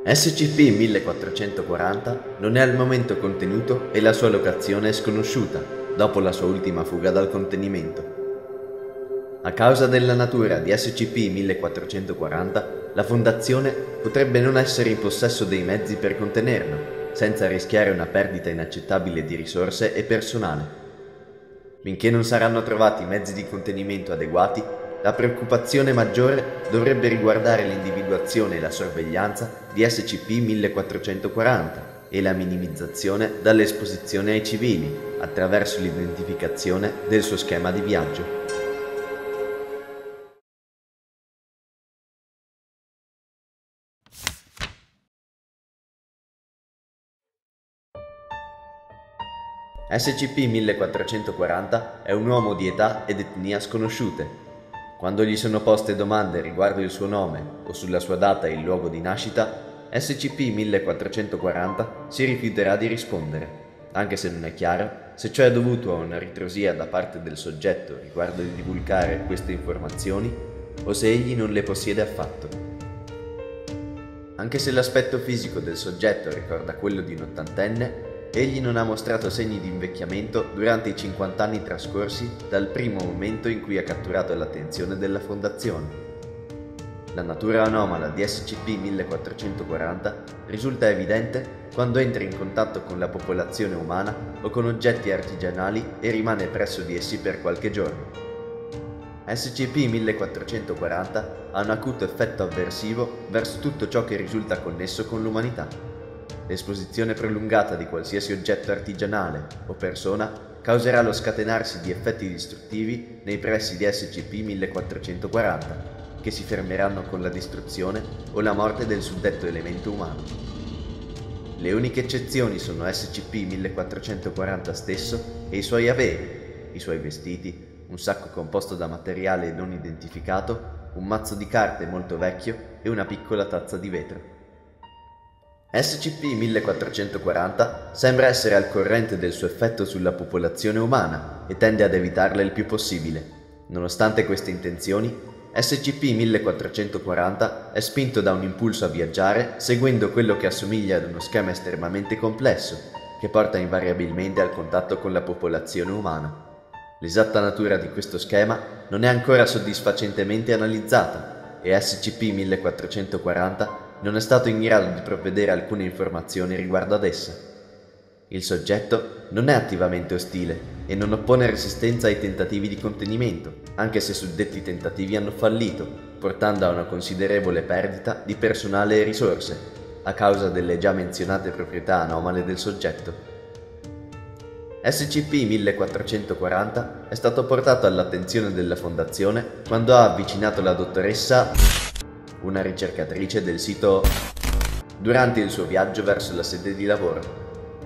SCP-1440 non è al momento contenuto e la sua locazione è sconosciuta dopo la sua ultima fuga dal contenimento. A causa della natura di SCP-1440, la Fondazione potrebbe non essere in possesso dei mezzi per contenerlo, senza rischiare una perdita inaccettabile di risorse e personale. Finché non saranno trovati mezzi di contenimento adeguati, la preoccupazione maggiore dovrebbe riguardare l'individuazione e la sorveglianza di SCP-1440 e la minimizzazione dall'esposizione ai civili attraverso l'identificazione del suo schema di viaggio. SCP-1440 è un uomo di età ed etnia sconosciute. Quando gli sono poste domande riguardo il suo nome o sulla sua data e il luogo di nascita, SCP-1440 si rifiuterà di rispondere, anche se non è chiaro se ciò è dovuto a una ritrosia da parte del soggetto riguardo di divulgare queste informazioni o se egli non le possiede affatto. Anche se l'aspetto fisico del soggetto ricorda quello di un ottantenne, egli non ha mostrato segni di invecchiamento durante i 50 anni trascorsi dal primo momento in cui ha catturato l'attenzione della Fondazione. La natura anomala di SCP-1440 risulta evidente quando entra in contatto con la popolazione umana o con oggetti artigianali e rimane presso di essi per qualche giorno. SCP-1440 ha un acuto effetto avversivo verso tutto ciò che risulta connesso con l'umanità. L'esposizione prolungata di qualsiasi oggetto artigianale o persona causerà lo scatenarsi di effetti distruttivi nei pressi di SCP-1440, che si fermeranno con la distruzione o la morte del suddetto elemento umano. Le uniche eccezioni sono SCP-1440 stesso e i suoi averi, i suoi vestiti, un sacco composto da materiale non identificato, un mazzo di carte molto vecchio e una piccola tazza di vetro. SCP-1440 sembra essere al corrente del suo effetto sulla popolazione umana e tende ad evitarla il più possibile. Nonostante queste intenzioni, SCP-1440 è spinto da un impulso a viaggiare seguendo quello che assomiglia ad uno schema estremamente complesso che porta invariabilmente al contatto con la popolazione umana. L'esatta natura di questo schema non è ancora soddisfacentemente analizzata e SCP-1440 non è stato in grado di provvedere alcune informazioni riguardo ad essa. Il soggetto non è attivamente ostile e non oppone resistenza ai tentativi di contenimento, anche se suddetti tentativi hanno fallito, portando a una considerevole perdita di personale e risorse, a causa delle già menzionate proprietà anomale del soggetto. SCP-1440 è stato portato all'attenzione della Fondazione quando ha avvicinato la dottoressa, una ricercatrice del sito, durante il suo viaggio verso la sede di lavoro.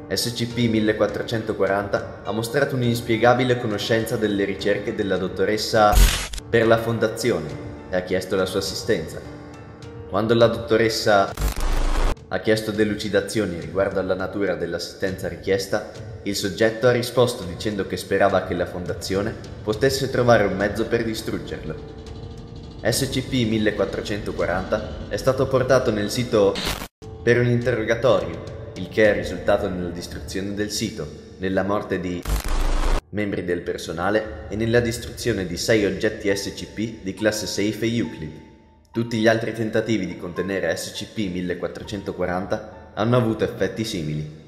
SCP-1440 ha mostrato un'inspiegabile conoscenza delle ricerche della dottoressa per la Fondazione e ha chiesto la sua assistenza. Quando la dottoressa ha chiesto delucidazioni riguardo alla natura dell'assistenza richiesta, il soggetto ha risposto dicendo che sperava che la Fondazione potesse trovare un mezzo per distruggerlo. SCP-1440 è stato portato nel sito per un interrogatorio, il che è risultato nella distruzione del sito, nella morte di membri del personale e nella distruzione di 6 oggetti SCP di classe Safe e Euclid. Tutti gli altri tentativi di contenere SCP-1440 hanno avuto effetti simili.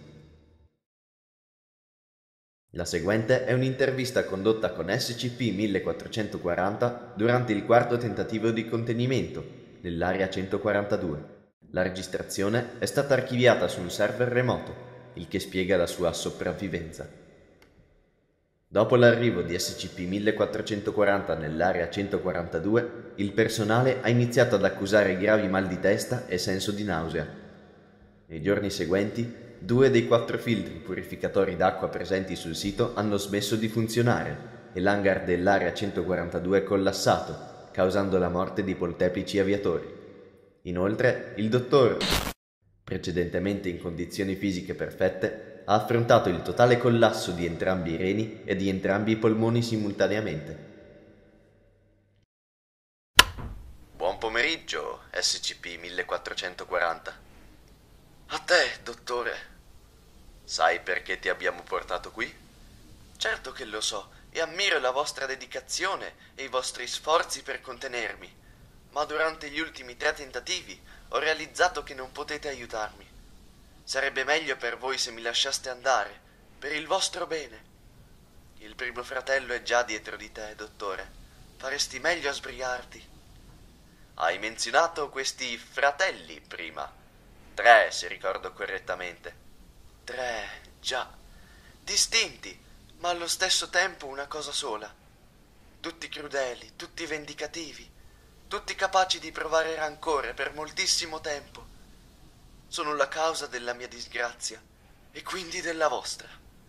La seguente è un'intervista condotta con SCP-1440 durante il quarto tentativo di contenimento, nell'Area 142. La registrazione è stata archiviata su un server remoto, il che spiega la sua sopravvivenza. Dopo l'arrivo di SCP-1440 nell'Area 142, il personale ha iniziato ad accusare gravi mal di testa e senso di nausea. Nei giorni seguenti, 2 dei 4 filtri purificatori d'acqua presenti sul sito hanno smesso di funzionare e l'hangar dell'Area 142 è collassato, causando la morte di molteplici aviatori. Inoltre, il dottor, precedentemente in condizioni fisiche perfette, ha affrontato il totale collasso di entrambi i reni e di entrambi i polmoni simultaneamente. Buon pomeriggio, SCP-1440. A te, dottore. Sai perché ti abbiamo portato qui? Certo che lo so, e ammiro la vostra dedicazione e i vostri sforzi per contenermi, ma durante gli ultimi 3 tentativi ho realizzato che non potete aiutarmi. Sarebbe meglio per voi se mi lasciaste andare, per il vostro bene. Il primo fratello è già dietro di te, dottore. Faresti meglio a sbrigarti. Hai menzionato questi fratelli prima. 3, se ricordo correttamente. 3, già. Distinti, ma allo stesso tempo una cosa sola. Tutti crudeli, tutti vendicativi, tutti capaci di provare rancore per moltissimo tempo. Sono la causa della mia disgrazia e quindi della vostra.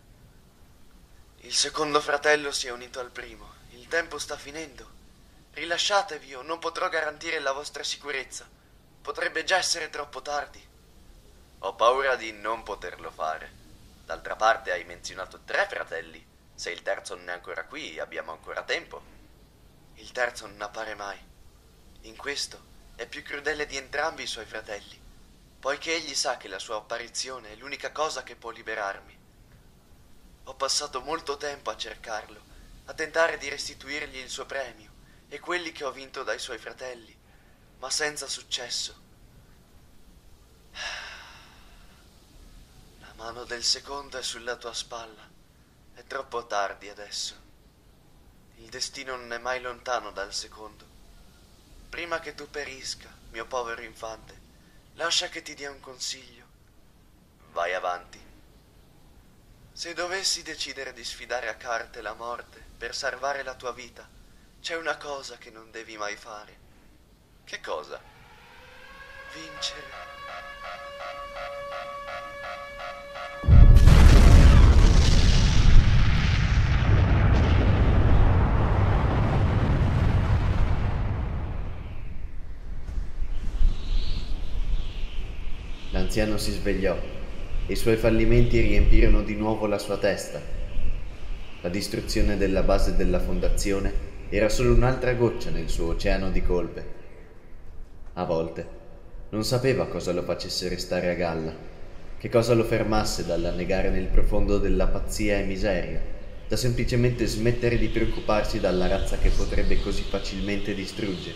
Il secondo fratello si è unito al primo. Il tempo sta finendo. Rilasciatevi o non potrò garantire la vostra sicurezza. Potrebbe già essere troppo tardi. Ho paura di non poterlo fare. D'altra parte hai menzionato 3 fratelli. Se il terzo non è ancora qui, abbiamo ancora tempo. Il terzo non appare mai. In questo è più crudele di entrambi i suoi fratelli, poiché egli sa che la sua apparizione è l'unica cosa che può liberarmi. Ho passato molto tempo a cercarlo, a tentare di restituirgli il suo premio e quelli che ho vinto dai suoi fratelli, ma senza successo. La mano del secondo è sulla tua spalla. È troppo tardi adesso. Il destino non è mai lontano dal secondo. Prima che tu perisca, mio povero infante, lascia che ti dia un consiglio. Vai avanti. Se dovessi decidere di sfidare a carte la morte per salvare la tua vita, c'è una cosa che non devi mai fare. Che cosa? Vincere. L'anziano si svegliò e i suoi fallimenti riempirono di nuovo la sua testa. La distruzione della base della fondazione era solo un'altra goccia nel suo oceano di colpe. A volte non sapeva cosa lo facesse restare a galla, che cosa lo fermasse dall'annegare nel profondo della pazzia e miseria, da semplicemente smettere di preoccuparsi dalla razza che potrebbe così facilmente distruggere.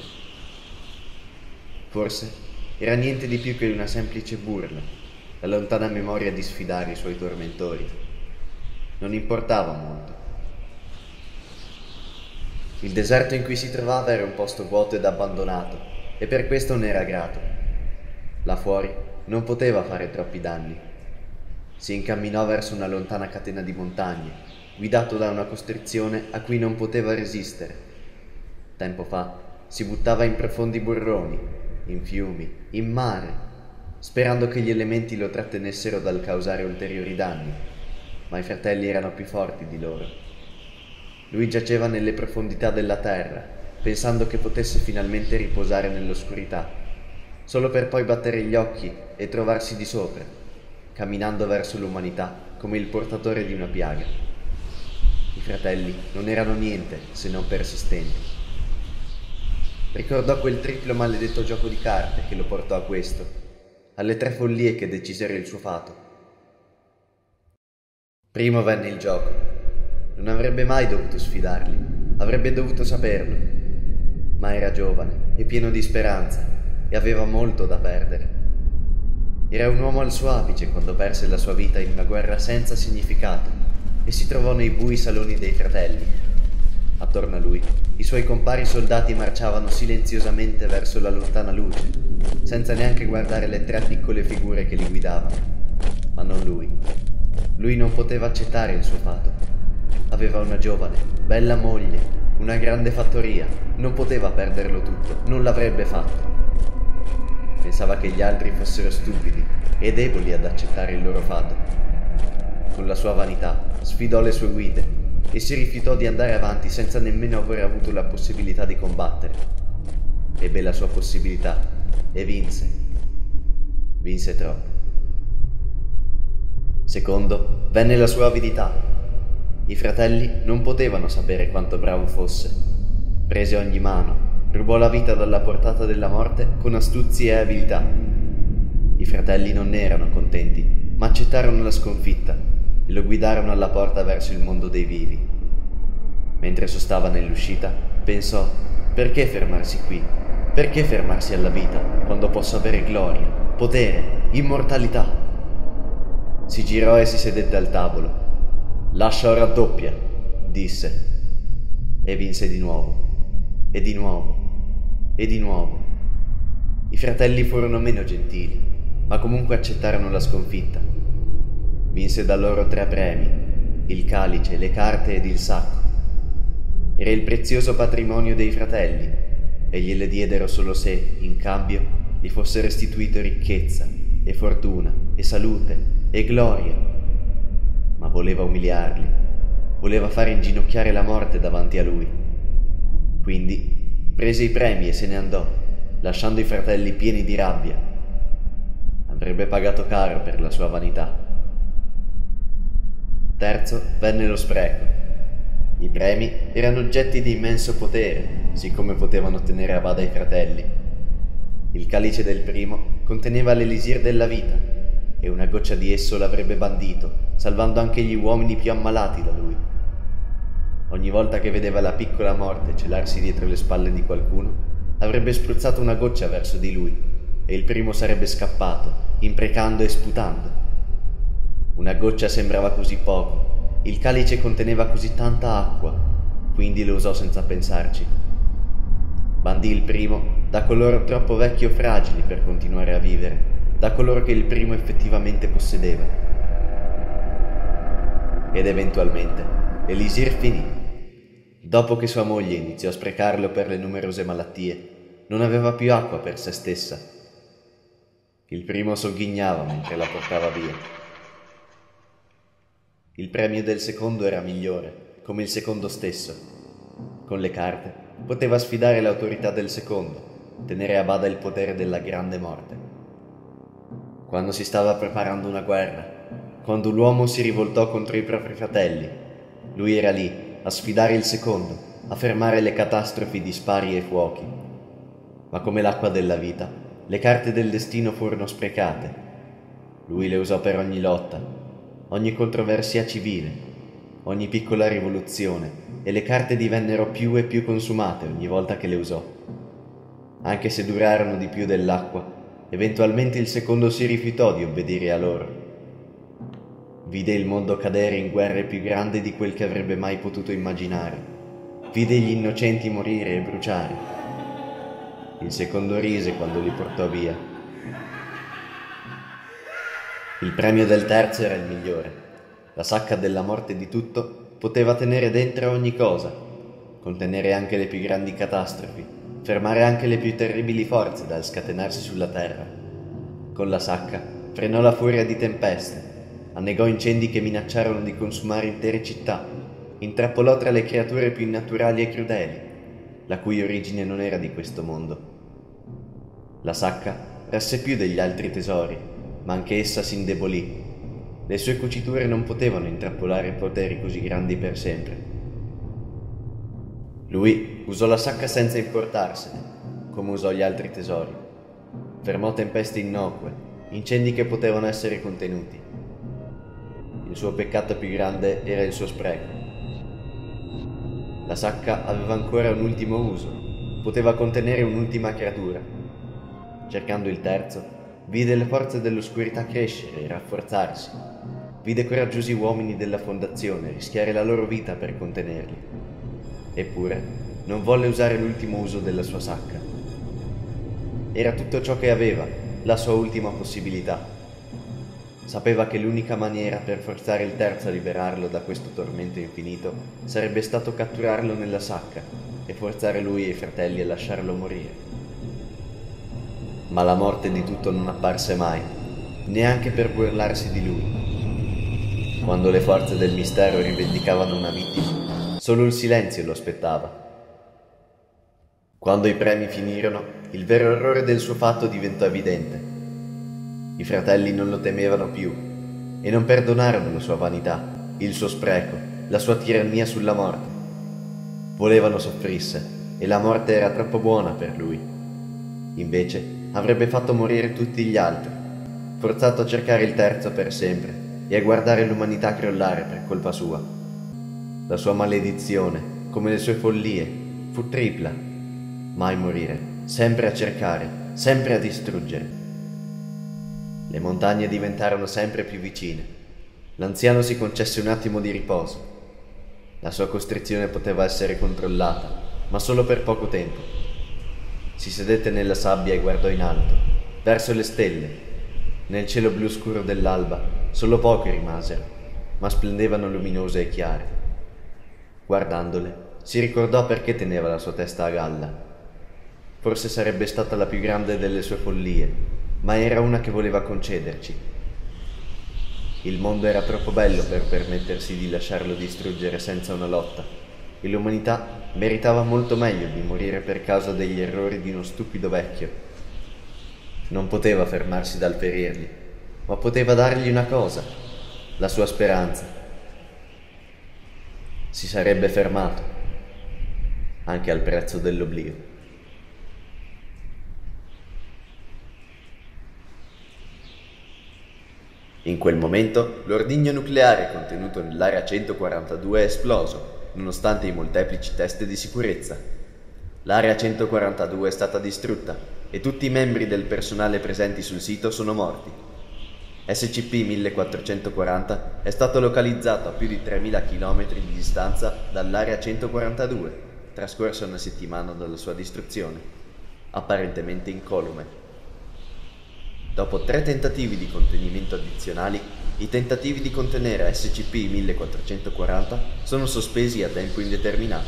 Forse era niente di più che una semplice burla, la lontana memoria di sfidare i suoi tormentori. Non importava molto. Il deserto in cui si trovava era un posto vuoto ed abbandonato, e per questo ne era grato. Là fuori non poteva fare troppi danni. Si incamminò verso una lontana catena di montagne, guidato da una costrizione a cui non poteva resistere. Tempo fa si buttava in profondi burroni, in fiumi, in mare, sperando che gli elementi lo trattenessero dal causare ulteriori danni, ma i fratelli erano più forti di loro. Lui giaceva nelle profondità della terra, pensando che potesse finalmente riposare nell'oscurità, solo per poi battere gli occhi e trovarsi di sopra, camminando verso l'umanità come il portatore di una piaga. I fratelli non erano niente se non persistenti. Ricordò quel triplo maledetto gioco di carte che lo portò a questo, alle 3 follie che decisero il suo fato. Primo venne il gioco. Non avrebbe mai dovuto sfidarli, avrebbe dovuto saperlo, ma era giovane e pieno di speranza e aveva molto da perdere. Era un uomo al suo apice quando perse la sua vita in una guerra senza significato e si trovò nei bui saloni dei fratelli. Attorno a lui, i suoi compari soldati marciavano silenziosamente verso la lontana luce, senza neanche guardare le 3 piccole figure che li guidavano. Ma non lui. Lui non poteva accettare il suo fato. Aveva una giovane, bella moglie, una grande fattoria. Non poteva perderlo tutto, non l'avrebbe fatto. Pensava che gli altri fossero stupidi e deboli ad accettare il loro fato. Con la sua vanità sfidò le sue guide e si rifiutò di andare avanti senza nemmeno aver avuto la possibilità di combattere. Ebbe la sua possibilità e vinse. Vinse troppo. Secondo, venne la sua avidità. I fratelli non potevano sapere quanto bravo fosse. Prese ogni mano, rubò la vita dalla portata della morte con astuzia e abilità. I I fratelli non ne erano contenti, ma accettarono la sconfitta e lo guidarono alla porta verso il mondo dei vivi. Mentre sostava nell'uscita, pensò: perché fermarsi qui? Perché fermarsi alla vita quando posso avere gloria, potere, immortalità? Si girò e si sedette al tavolo. L'ascia ora doppia, disse, e vinse di nuovo, e di nuovo, e di nuovo. I fratelli furono meno gentili, ma comunque accettarono la sconfitta. Vinse da loro 3 premi: il calice, le carte ed il sacco. Era il prezioso patrimonio dei fratelli, e gliele diedero solo se, in cambio, gli fosse restituito ricchezza, e fortuna, e salute, e gloria. Ma voleva umiliarli, voleva fare inginocchiare la morte davanti a lui. Quindi prese i premi e se ne andò, lasciando i fratelli pieni di rabbia. Avrebbe pagato caro per la sua vanità. Terzo venne lo spreco. I premi erano oggetti di immenso potere, siccome potevano tenere a bada i fratelli. Il calice del primo conteneva l'elisir della vita, e una goccia di esso l'avrebbe bandito, salvando anche gli uomini più ammalati da lui. Ogni volta che vedeva la piccola morte celarsi dietro le spalle di qualcuno, avrebbe spruzzato una goccia verso di lui, e il primo sarebbe scappato, imprecando e sputando. Una goccia sembrava così poco, il calice conteneva così tanta acqua, quindi lo usò senza pensarci. Bandì il primo da coloro troppo vecchi o fragili per continuare a vivere, da coloro che il primo effettivamente possedeva. Ed eventualmente l'elisir finì. Dopo che sua moglie iniziò a sprecarlo per le numerose malattie, non aveva più acqua per se stessa. Il primo sogghignava mentre la portava via. Il premio del secondo era migliore, come il secondo stesso. Con le carte poteva sfidare l'autorità del secondo, tenere a bada il potere della grande morte. Quando si stava preparando una guerra, quando l'uomo si rivoltò contro i propri fratelli, lui era lì a sfidare il secondo, a fermare le catastrofi di spari e fuochi. Ma come l'acqua della vita, le carte del destino furono sprecate. Lui le usò per ogni lotta, ogni controversia civile, ogni piccola rivoluzione, e le carte divennero più e più consumate ogni volta che le usò. Anche se durarono di più dell'acqua, eventualmente il secondo si rifiutò di obbedire a loro. Vide il mondo cadere in guerre più grandi di quel che avrebbe mai potuto immaginare. Vide gli innocenti morire e bruciare. Il secondo rise quando li portò via. Il premio del terzo era il migliore. La sacca della morte di tutto poteva tenere dentro ogni cosa, contenere anche le più grandi catastrofi, fermare anche le più terribili forze dal scatenarsi sulla terra. Con la sacca frenò la furia di tempeste, annegò incendi che minacciarono di consumare intere città, intrappolò tra le creature più innaturali e crudeli, la cui origine non era di questo mondo. La sacca rasse più degli altri tesori, ma anche essa si indebolì. Le sue cuciture non potevano intrappolare poteri così grandi per sempre. Lui usò la sacca senza importarsene, come usò gli altri tesori. Fermò tempeste innocue, incendi che potevano essere contenuti. Il suo peccato più grande era il suo spreco. La sacca aveva ancora un ultimo uso, poteva contenere un'ultima creatura. Cercando il terzo, vide le forze dell'oscurità crescere e rafforzarsi. Vide coraggiosi uomini della Fondazione rischiare la loro vita per contenerli. Eppure, non volle usare l'ultimo uso della sua sacca. Era tutto ciò che aveva, la sua ultima possibilità. Sapeva che l'unica maniera per forzare il terzo a liberarlo da questo tormento infinito sarebbe stato catturarlo nella sacca e forzare lui e i fratelli a lasciarlo morire. Ma la morte di tutto non apparse mai, neanche per burlarsi di lui. Quando le forze del mistero rivendicavano una vittima, solo il silenzio lo aspettava. Quando i premi finirono, il vero orrore del suo fatto diventò evidente. I fratelli non lo temevano più e non perdonarono la sua vanità, il suo spreco, la sua tirannia sulla morte. Volevano soffrisse e la morte era troppo buona per lui. Invece avrebbe fatto morire tutti gli altri. forzato a cercare il terzo per sempre e a guardare l'umanità crollare per colpa sua. La sua maledizione, come le sue follie, fu tripla: mai morire, sempre a cercare, sempre a distruggere. Le montagne diventarono sempre più vicine. L'anziano si concesse un attimo di riposo. La sua costrizione poteva essere controllata, ma solo per poco tempo. Si sedette nella sabbia e guardò in alto, verso le stelle. Nel cielo blu scuro dell'alba solo poche rimasero, ma splendevano luminose e chiare. Guardandole, si ricordò perché teneva la sua testa a galla. Forse sarebbe stata la più grande delle sue follie, ma era una che voleva concederci. Il mondo era troppo bello per permettersi di lasciarlo distruggere senza una lotta, e l'umanità meritava molto meglio di morire per causa degli errori di uno stupido vecchio. Non poteva fermarsi dal ferirli, ma poteva dargli una cosa: la sua speranza. Si sarebbe fermato, anche al prezzo dell'oblio. In quel momento, l'ordigno nucleare contenuto nell'Area 142 è esploso, nonostante i molteplici test di sicurezza. L'Area 142 è stata distrutta e tutti i membri del personale presenti sul sito sono morti. SCP-1440 è stato localizzato a più di 3000 km di distanza dall'Area 142, trascorsa una settimana dalla sua distruzione, apparentemente incolume. Dopo 3 tentativi di contenimento addizionali, i tentativi di contenere SCP-1440 sono sospesi a tempo indeterminato.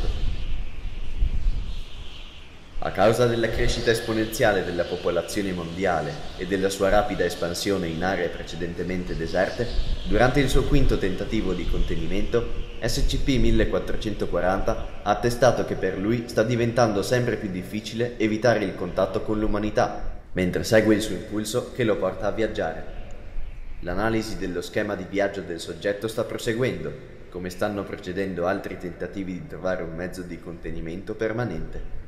A causa della crescita esponenziale della popolazione mondiale e della sua rapida espansione in aree precedentemente deserte, durante il suo quinto tentativo di contenimento, SCP-1440 ha attestato che per lui sta diventando sempre più difficile evitare il contatto con l'umanità, mentre segue il suo impulso che lo porta a viaggiare. L'analisi dello schema di viaggio del soggetto sta proseguendo, come stanno procedendo altri tentativi di trovare un mezzo di contenimento permanente.